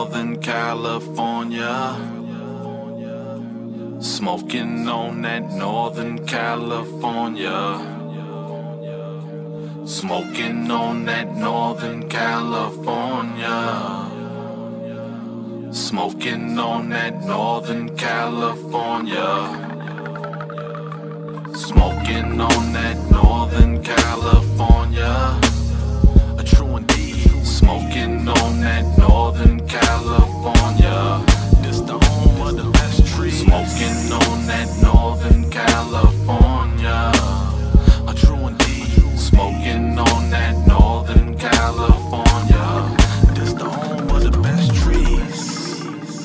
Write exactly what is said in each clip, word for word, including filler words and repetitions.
Northern California. Smoking on that Northern California. Smoking on that Northern California. Smoking on that Northern California. Smoking on that Northern California. A true indeed. Smoking on that Northern California. This the home of the best trees. Smoking on that Northern California. A true indeed. Smoking on that Northern California. This the home of the best trees.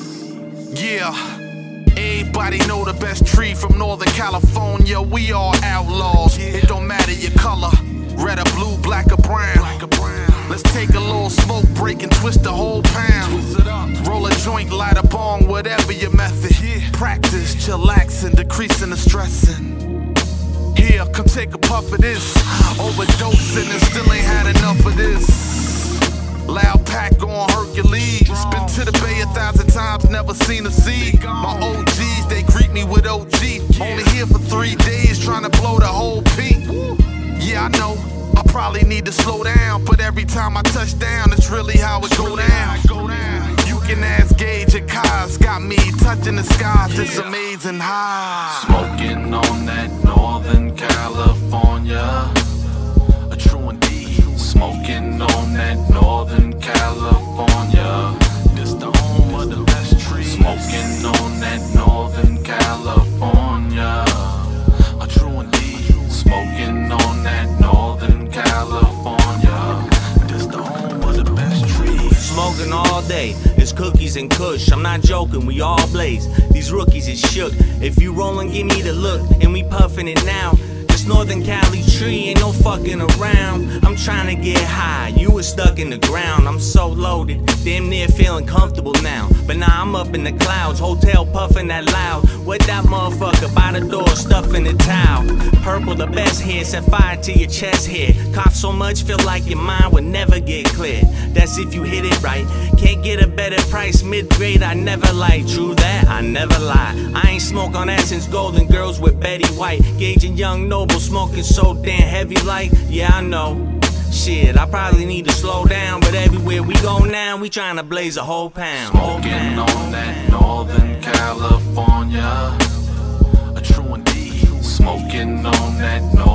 Yeah. Everybody know the best tree from Northern California. We all outlaws. It don't matter your color, red or blue, black or brown. Let's take a little smoke break and twist the whole pound. Roll a joint, light a bong, whatever your method. Practice, chillaxing, decreasing the stressing. Here, come take a puff of this. Overdosing and still ain't had enough of this. Loud pack on Hercules. Been to the Bay a thousand times, never seen a seed. My O Gs, they greet me with O G. Only here for three days, trying to blow the whole peak. Yeah, I know, I probably need to slow down, but every time I touch down, it's really how it go down. You can ask Gage and Kaz, got me touching the skies, this amazing high. Smoking on that Northern California. A true indeed. Smoking on that Northern California. This the home of the best trees. Smoking on that Northern California. A true indeed. Smoking on that Northern California. This the home of the best trees. Smoking all day, it's cookies and kush. I'm not joking, we all blaze. These rookies is shook. If you rollin', give me the look, and we puffin' it now. This Northern Cali tree ain't no fucking around. I'm trying to get high, you was stuck in the ground. I'm so loaded, damn near feeling comfortable now. But now I'm up in the clouds, hotel puffin' that loud. What that motherfucker by the door, stuffing the towel. Purple the best here, set fire to your chest here. Cough so much, feel like your mind would never get clear. That's if you hit it right. Can't get a better price, mid-grade I never like. True that, I never lie. I ain't smoke on that since Golden Girls with Betty White. Gage and Young Noble smoking so damn heavy like. Yeah, I know. Shit, I probably need to slow down, but everywhere we go now, we tryna blaze a whole pound. Smoking on that Northern California. A true indeed. Smoking on that Northern